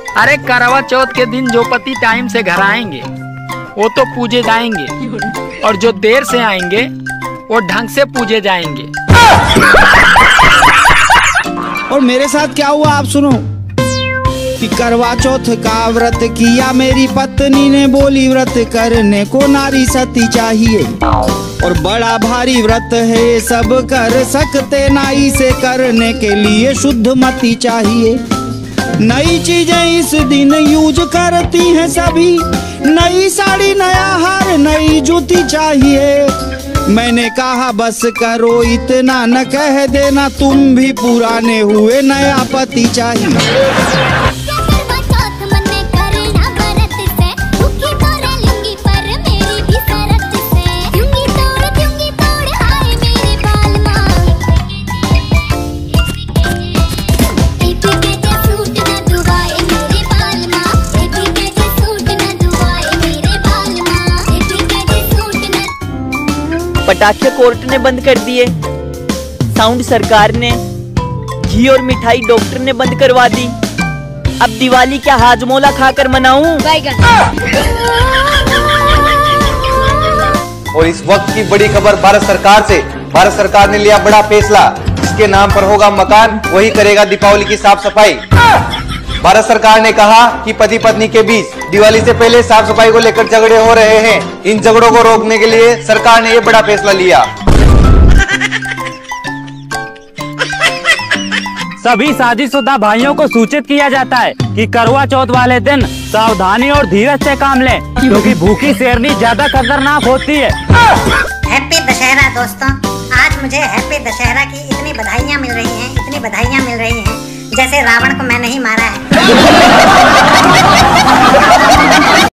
अरे करवा चौथ के दिन जो पति टाइम से घर आएंगे वो तो पूजे जाएंगे, और जो देर से आएंगे वो ढंग से पूजे जाएंगे। और मेरे साथ क्या हुआ आप सुनो कि करवा चौथ का व्रत किया मेरी पत्नी ने, बोली व्रत करने को नारी सती चाहिए, और बड़ा भारी व्रत है सब कर सकते नाई से, करने के लिए शुद्ध मति चाहिए। नई चीजें इस दिन यूज करती हैं सभी, नई साड़ी नया हार नई जूती चाहिए। मैंने कहा बस करो इतना न कह देना, तुम भी पुराने हुए नया पति चाहिए। पटाखे कोर्ट ने बंद कर दिए, साउंड सरकार ने, घी और मिठाई डॉक्टर ने बंद करवा दी। अब दिवाली क्या हाजमोला खाकर मनाऊं? और इस वक्त की बड़ी खबर भारत सरकार से। भारत सरकार ने लिया बड़ा फैसला, जिसके नाम पर होगा मकान वही करेगा दीपावली की साफ सफाई। भारत सरकार ने कहा कि पति पत्नी के बीच दिवाली से पहले साफ सफाई को लेकर झगड़े हो रहे हैं। इन झगड़ों को रोकने के लिए सरकार ने ये बड़ा फैसला लिया। सभी शादीशुदा भाइयों को सूचित किया जाता है कि करवा चौथ वाले दिन सावधानी और धीरज से काम लें, क्योंकि भूखी शेरनी ज्यादा खतरनाक होती है। हैप्पी दशहरा दोस्तों, आज मुझे हैप्पी दशहरा की इतनी बधाइयाँ मिल रही हैं, इतनी बधाइयाँ मिल रही हैं, जैसे रावण को मैं नहीं मारा है।